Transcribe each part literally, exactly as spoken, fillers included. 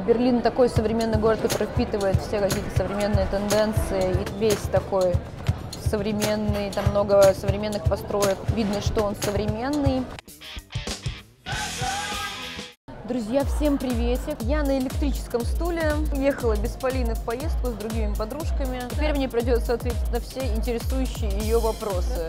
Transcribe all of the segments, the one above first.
Берлин такой современный город, который впитывает все какие-то современные тенденции, и весь такой современный, там много современных построек. Видно, что он современный. Друзья, всем приветик! Я на электрическом стуле, ехала без Полины в поездку с другими подружками. Теперь мне придется ответить на все интересующие ее вопросы.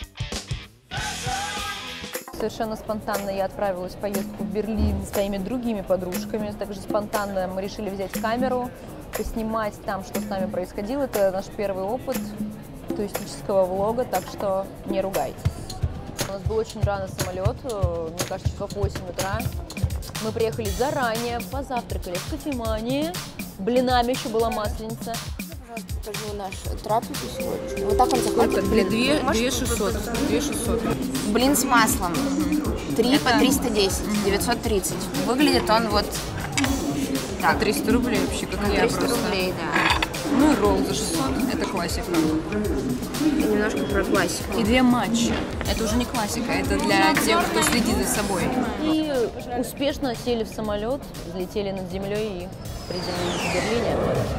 Совершенно спонтанно я отправилась в поездку в Берлин с своими другими подружками. Также спонтанно мы решили взять камеру, поснимать там, что с нами происходило. Это наш первый опыт туристического влога, так что не ругайтесь. У нас был очень рано самолет, мне кажется, часов восемь утра. Мы приехали заранее, позавтракали в кофемании, блинами еще была масленица. Покажу наш трапезу сегодня. Вот так он заходит. две шестьсот. две шестьсот. Блин с маслом. три по триста десять. девятьсот тридцать. Выглядит он вот так. триста рублей вообще, как я триста просто. рублей, да. Ну и ролл за шестьсот. Это классика. И немножко про классику. И две матчи. Это уже не классика, это для тех, кто следит за собой. И успешно сели в самолет, взлетели над землей и приземлились в Берлине.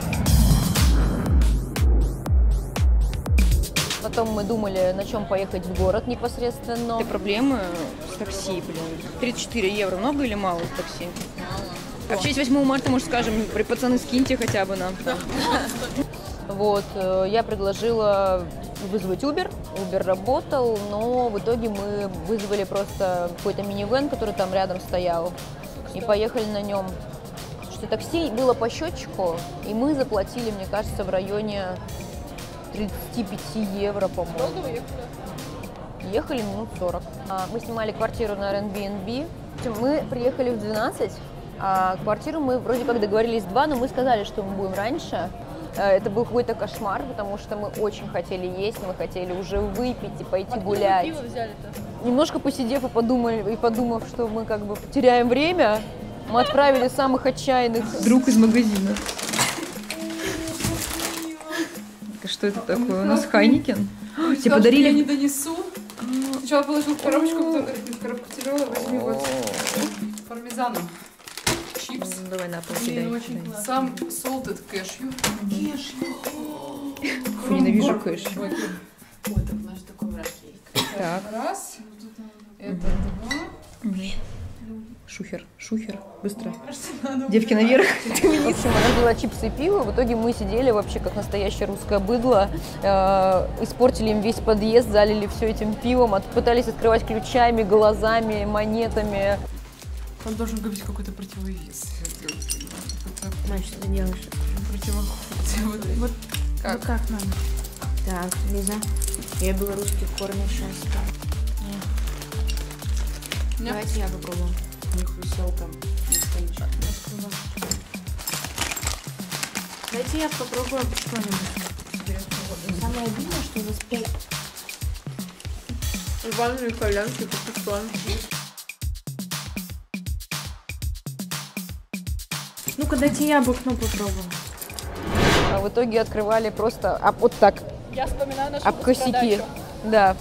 Потом мы думали, на чем поехать в город непосредственно. Проблемы с такси, блин. тридцать четыре евро много или мало в такси? А в честь восьмого марта, может, скажем, пацаны, скиньте хотя бы нам. Вот, я предложила вызвать Uber. Uber работал, но в итоге мы вызвали просто какой-то минивэн, который там рядом стоял, и поехали на нем. Что такси было по счетчику, и мы заплатили, мне кажется, в районе тридцать пять евро, по-моему. Долго вы ехали? Ехали минут сорок. Мы снимали квартиру на Airbnb. Мы приехали в двенадцать, а квартиру мы вроде как договорились в два, но мы сказали, что мы будем раньше. Это был какой-то кошмар, потому что мы очень хотели есть, мы хотели уже выпить и пойти Откуда гулять. Пиво взяли-то? Немножко посидев и подумали, и подумав, что мы как бы теряем время, мы отправили самых отчаянных друг из магазина. Что это такое? У нас Хайникен. Тебе подарили? Я не донесу. Сначала положил в коробочку, потом говорит, в коробку тяжелая, возьми вот с пармезаном. Чипс. Давай на пол кидай. Сам salted кэшью. Кэшью. Ненавижу кэшью. Вот так наш такой враги. Так. Раз. Это два. Шухер, шухер, быстро. Девки наверх. В общем, она взяла чипсы и пиво. В итоге мы сидели вообще как настоящее русское быдло. Э, испортили им весь подъезд, залили все этим пивом, от, пытались открывать ключами, глазами, монетами. Он должен быть какой-то противовес. Мать, что ты делаешь? Противоход. Вот, вот как? Ну, как надо? Так, Лиза, я белорусский кормишь. Давайте я попробую. У них висел там столичок. Дайте я попробую что-нибудь. Самое обидное, что у нас пять. Ивановые колянки, как Ну-ка, дайте я бухну попробую. А в итоге открывали просто об, вот так. Я вспоминаю нашу об косяки. Да.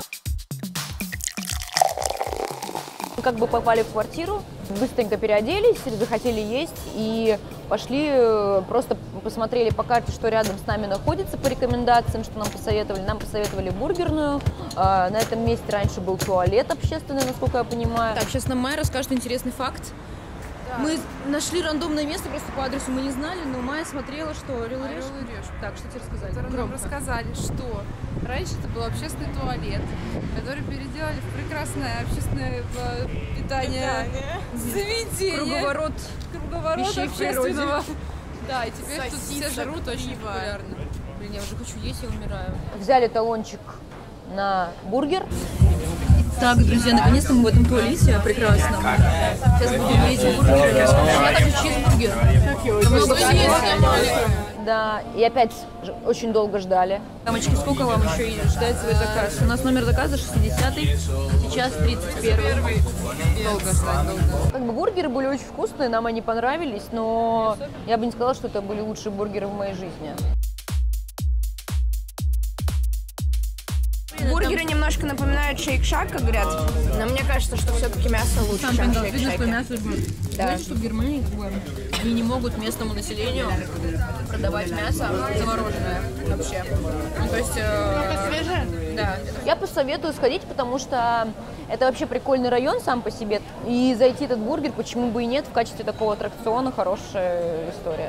Мы как бы попали в квартиру, быстренько переоделись, захотели есть и пошли, просто посмотрели по карте, что рядом с нами находится, по рекомендациям, что нам посоветовали. Нам посоветовали бургерную. На этом месте раньше был туалет общественный, насколько я понимаю. Так, сейчас нам Майя расскажет интересный факт. Да. Мы нашли рандомное место просто по адресу, мы не знали, но Майя смотрела, что Орел и Решка. Так, что тебе рассказали? Нам рассказали, что раньше это был общественный туалет, который переделали в прекрасное общественное питание, заведение. Круговорот, Круговорот вещей общественного. в Да, и теперь тут все жрут, очень популярно. Блин, я уже хочу есть, я умираю. Взяли талончик на бургер. Так, друзья, наконец-то мы в этом туалете прекрасном. Сейчас будем есть бургер. Я также чизбургер. Много съесть. Да, и опять очень долго ждали. Дамочки, сколько вам еще ждать свой заказ? У нас номер заказа шестидесятый, сейчас тридцать первый. Долго ждать, долго. Как бы бургеры были очень вкусные, нам они понравились, но я бы не сказала, что это были лучшие бургеры в моей жизни. Бургер Бургеры немножко напоминают шейк-шак, как говорят, но мне кажется, что все-таки мясо лучше, чем в шейк-шаке. Да. Что в Германии как бы, они не могут местному населению продавать мясо замороженное вообще. Ну, то есть... Э, свежее? Да. Я посоветую сходить, потому что это вообще прикольный район сам по себе. И зайти в этот бургер, почему бы и нет, в качестве такого аттракциона хорошая история.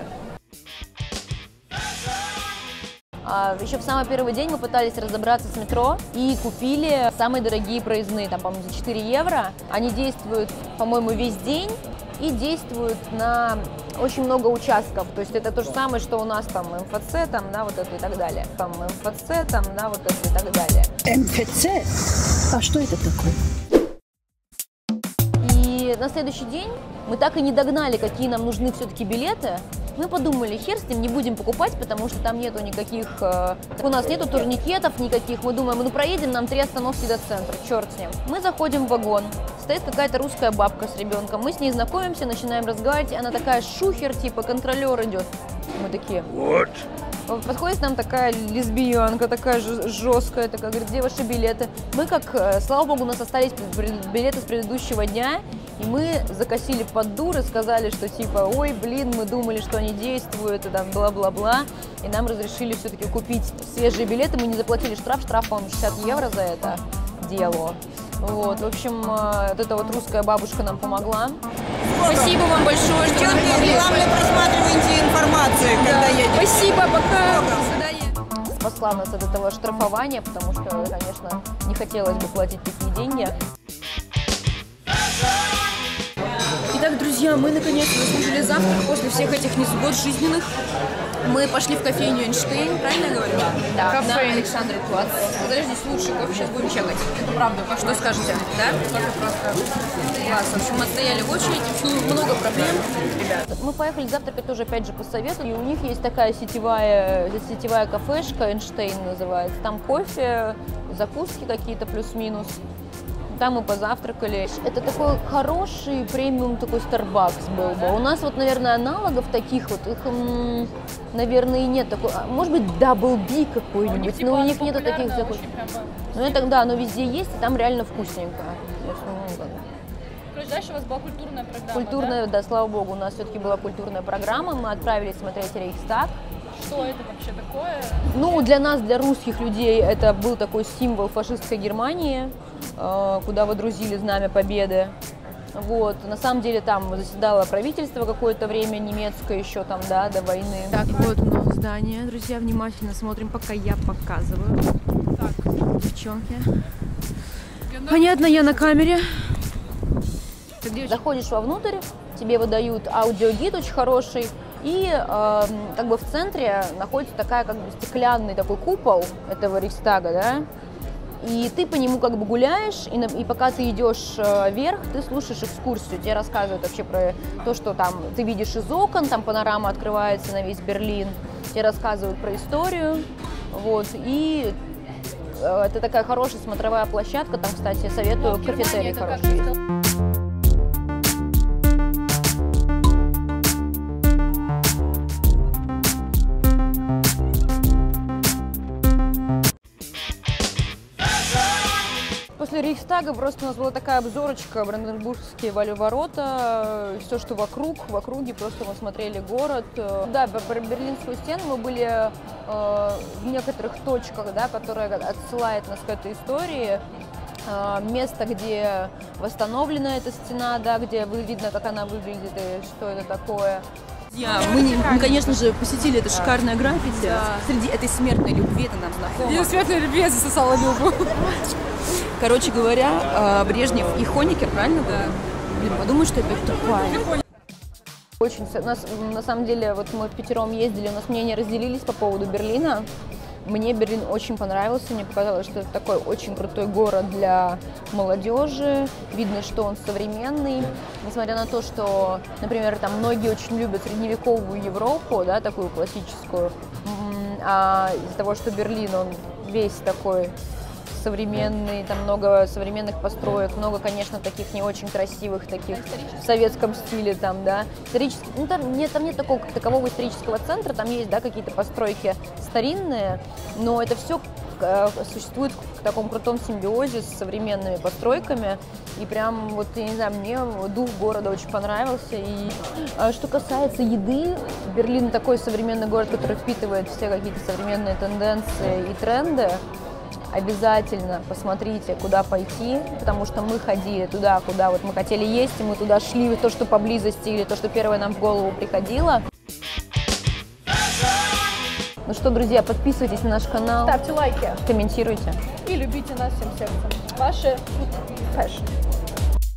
А еще в самый первый день мы пытались разобраться с метро и купили самые дорогие проездные, там, по-моему, за четыре евро. Они действуют, по-моему, весь день и действуют на очень много участков. То есть это то же самое, что у нас там эм эф цэ, там, да, вот это и так далее. Там эм эф цэ, там, да, вот это и так далее. эм эф цэ? А что это такое? И на следующий день мы так и не догнали, какие нам нужны все-таки билеты. Мы подумали, хер с ним, не будем покупать, потому что там нету никаких... Э, у нас нету турникетов никаких. Мы думаем, ну проедем, нам три остановки до центра, черт с ним. Мы заходим в вагон, стоит какая-то русская бабка с ребенком. Мы с ней знакомимся, начинаем разговаривать. Она такая шухер, типа контролер идет. Мы такие... Вот. Подходит нам такая лесбиянка, такая жесткая, такая, говорит, где ваши билеты? Мы как, слава богу, у нас остались билеты с предыдущего дня, и мы закосили под дур и сказали, что типа, ой, блин, мы думали, что они действуют, и там бла-бла-бла, и нам разрешили все-таки купить свежие билеты, мы не заплатили штраф, штраф, по-моему, шестьдесят евро за это дело. Вот, в общем, вот эта вот русская бабушка нам помогла. Спасибо вам большое, что нам помогли. Главное, просматривайте информацию, когда едете. Спасибо, пока. До свидания. Спасла нас от этого штрафования, потому что, конечно, не хотелось бы платить такие деньги. Итак, друзья, мы наконец-то заслужили завтрак после всех этих несгод жизненных. Мы пошли в кофейню Эйнштейн, правильно я говорю? Да, кафе на Александре плац. Сказали, здесь лучший кофе, сейчас будем чекать. Это правда, что скажете? Да? Кофе просто класс. В общем, мы стояли в очереди, много проблем. Ребята, мы поехали завтракать тоже, опять же, по совету. И у них есть такая сетевая, сетевая кафешка, Эйнштейн называется. Там кофе, закуски какие-то плюс-минус. Там мы позавтракали. Это такой хороший премиум такой Starbucks был бы. У нас вот, наверное, аналогов таких вот, их, наверное, и нет. Такой, может быть, Double B какой-нибудь, ну, типа, но у них нету таких закусок. Ну, это, да, оно везде есть, и там реально вкусненько. Короче, дальше у вас была культурная программа, Культурная, да? да, слава богу, у нас все-таки была культурная программа. Мы отправились смотреть Рейхстаг. Что это вообще такое? Ну, для нас, для русских людей, это был такой символ фашистской Германии, куда водрузили знамя победы. Вот. На самом деле там заседало правительство какое-то время, немецкое еще там, да, до войны. Так, вот у нас здание, друзья, внимательно смотрим, пока я показываю. Так, девчонки. Понятно, я на камере. Заходишь вовнутрь, тебе выдают аудиогид очень хороший. И э, как бы в центре находится такая как бы стеклянный такой купол этого Рейхстага, да, и ты по нему как бы гуляешь, и, на, и пока ты идешь э, вверх, ты слушаешь экскурсию, тебе рассказывают вообще про то, что там ты видишь из окон, там панорама открывается на весь Берлин, тебе рассказывают про историю, вот, и э, это такая хорошая смотровая площадка, там, кстати, советую, кафетерий хороший. После Рейхстага просто у нас была такая обзорочка, Бранденбургские ворота, все, что вокруг, в округе, просто мы смотрели город. Да, Берлинскую стену мы были э, в некоторых точках, да, которые отсылают нас к этой истории. Э, место, где восстановлена эта стена, да, где видно, как она выглядит и что это такое. Я, мы, мы, конечно же, посетили это шикарное граффити. Да. Среди этой смертной любви, это нам знакомо. Я смертной любви я засосала Любу. Короче говоря, Брежнев и Хонекер, правильно? Да. Блин, подумай, что я опять тупая. Очень, нас, на самом деле, вот мы впятером ездили, у нас мнения разделились по поводу Берлина. Мне Берлин очень понравился, мне показалось, что это такой очень крутой город для молодежи. Видно, что он современный, несмотря на то, что, например, там многие очень любят средневековую Европу, да, такую классическую, а из-за того, что Берлин, он весь такой современный, там много современных построек, много, конечно, таких не очень красивых, таких в советском стиле, там, да, исторических, ну, там нет, там нет такого как такового исторического центра, там есть, да, какие-то постройки старинные, но это все э, существует в таком крутом симбиозе с современными постройками. И прям, вот, я не знаю, мне дух города очень понравился. И э, что касается еды, Берлин такой современный город, который впитывает все какие-то современные тенденции и тренды. Обязательно посмотрите, куда пойти, потому что мы ходили туда, куда вот мы хотели есть, и мы туда шли, то, что поблизости, или то, что первое нам в голову приходило. Ну что, друзья, подписывайтесь на наш канал, Ставьте лайки комментируйте. и любите нас всем сердцем. Ваши Food Fashion.